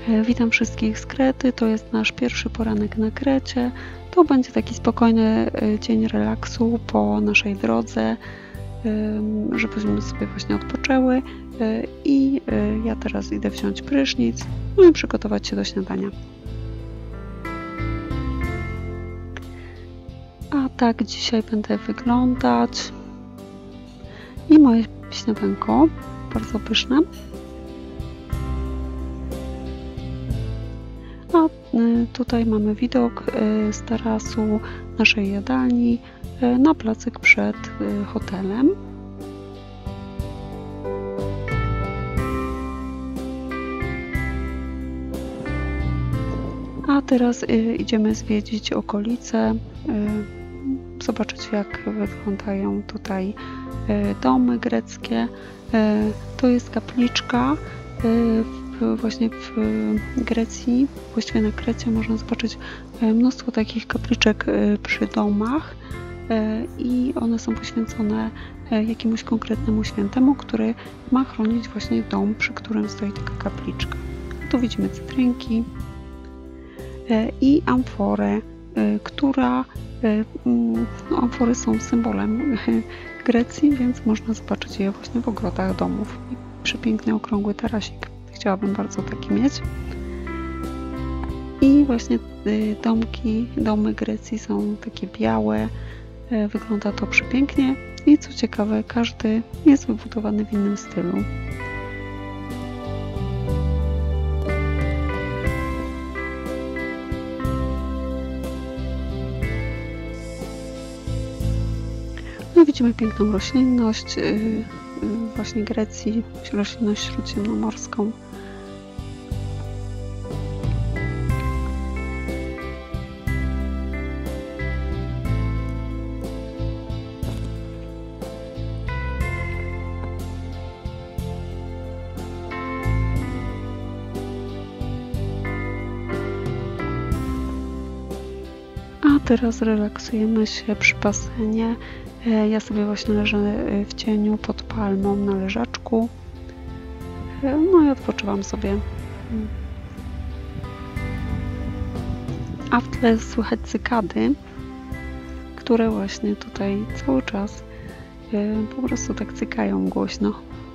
Witam wszystkich z Krety, to jest nasz pierwszy poranek na Krecie. To będzie taki spokojny dzień relaksu po naszej drodze, żebyśmy sobie właśnie odpoczęły i ja teraz idę wziąć prysznic, no i przygotować się do śniadania. A tak dzisiaj będę wyglądać i moje śniadanko, bardzo pyszne. A tutaj mamy widok z tarasu naszej jadalni na placyk przed hotelem. A teraz idziemy zwiedzić okolice, zobaczyć jak wyglądają tutaj domy greckie. To jest kapliczka. Właśnie w Grecji, właściwie na Krecie można zobaczyć mnóstwo takich kapliczek przy domach i one są poświęcone jakiemuś konkretnemu świętemu, który ma chronić właśnie dom, przy którym stoi taka kapliczka. Tu widzimy cytrynki i amforę, która amfory są symbolem Grecji, więc można zobaczyć je właśnie w ogrodach domów. I przepiękny, okrągły tarasik. Chciałabym bardzo taki mieć. I właśnie domy Grecji są takie białe. Wygląda to przepięknie i co ciekawe, każdy jest wybudowany w innym stylu. No i widzimy piękną roślinność właśnie Grecji, roślinność śródziemnomorską. A teraz relaksujemy się przy basenie. Ja sobie właśnie leżę w cieniu pod palmą na leżaczku. No i odpoczywam sobie. A w tle słychać cykady, które właśnie tutaj cały czas po prostu tak cykają głośno.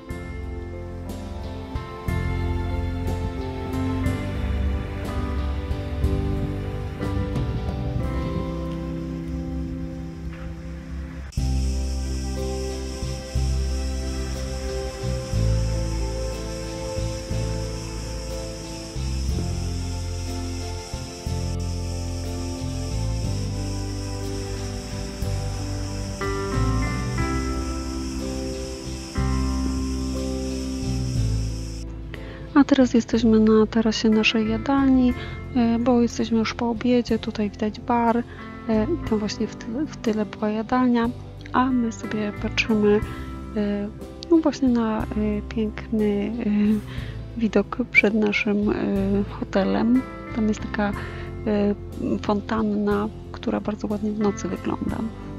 A teraz jesteśmy na tarasie naszej jadalni, bo jesteśmy już po obiedzie. Tutaj widać bar i tam właśnie w tyle była jadalnia, a my sobie patrzymy no właśnie na piękny widok przed naszym hotelem. Tam jest taka fontanna, która bardzo ładnie w nocy wygląda.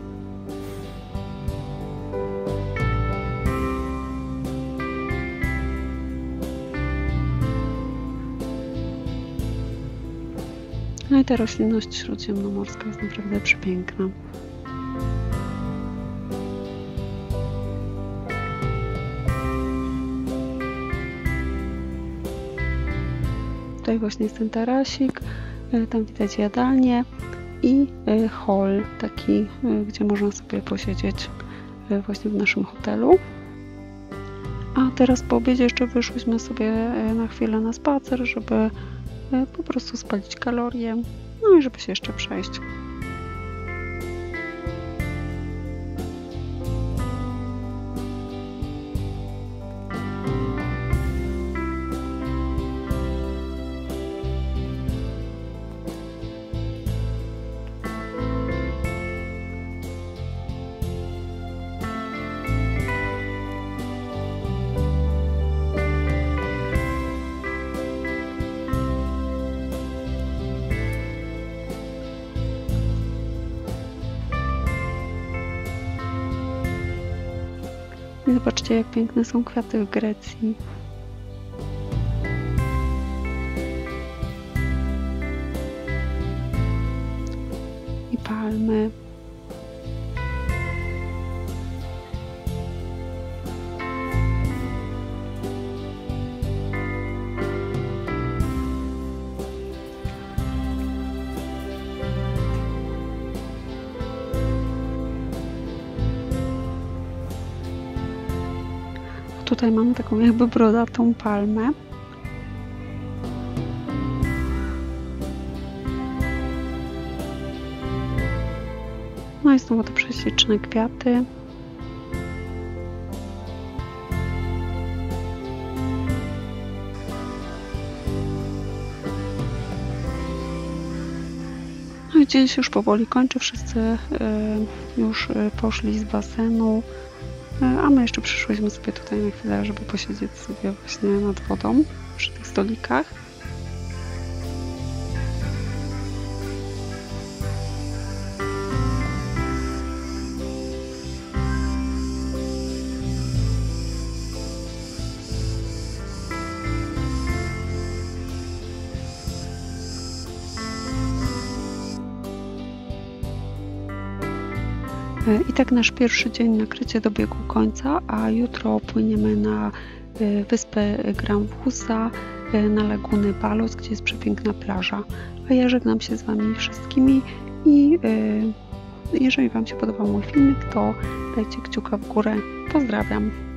No i ta roślinność śródziemnomorska jest naprawdę przepiękna. Tutaj właśnie jest ten tarasik, tam widać jadalnię i hol taki, gdzie można sobie posiedzieć właśnie w naszym hotelu. A teraz po obiedzie jeszcze wyszłyśmy sobie na chwilę na spacer, żeby po prostu spalić kalorie, no i żeby się jeszcze przejść. I zobaczcie, jak piękne są kwiaty w Grecji. palmy. Tutaj mamy taką jakby brodatą palmę. No i znowu te prześliczne kwiaty. No i dzień się już powoli kończy. Wszyscy już poszli z basenu. A my jeszcze przyszłyśmy sobie tutaj na chwilę, żeby posiedzieć sobie właśnie nad wodą przy tych stolikach. I tak nasz pierwszy dzień na Krecie dobiegł końca, a jutro płyniemy na wyspę Granfusa, na lagunę Balos, gdzie jest przepiękna plaża. A ja żegnam się z Wami wszystkimi i jeżeli Wam się podobał mój filmik, to dajcie kciuka w górę. Pozdrawiam!